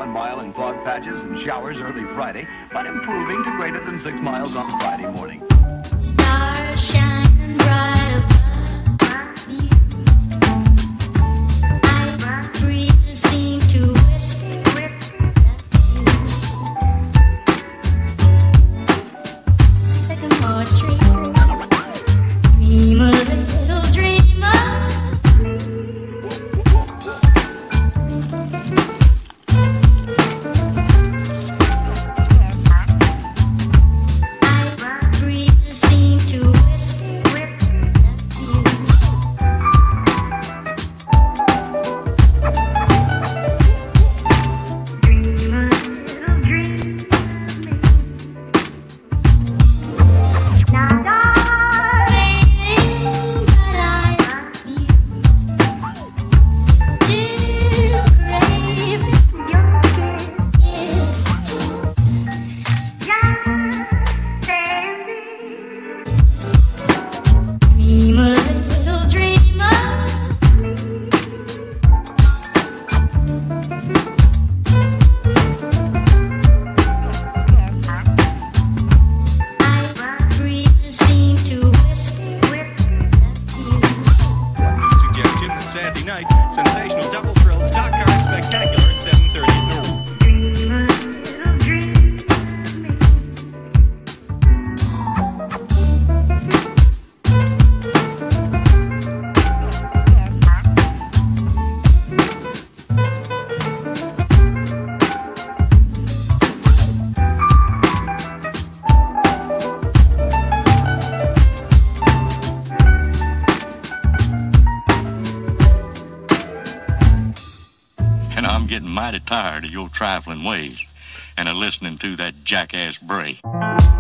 1 mile in fog patches and showers early Friday, but improving to greater than 6 miles on Friday morning. Stars shining bright above me. Night breezes seem to whisper sycamore tree. Dream a little dreamer. Night breezes seem to whisper that you. Dream a little dream of me. Now darling, but I love you. Still craving your kiss. Dream a little dreamer. Night breezes seem to whisper that you. Suggestion that Saturday night, sensational double thrill stock car spectacular at 7:30 noon. Dream a little dream of me. And I'm getting mighty tired of your trifling ways and of listening to that jackass Bray.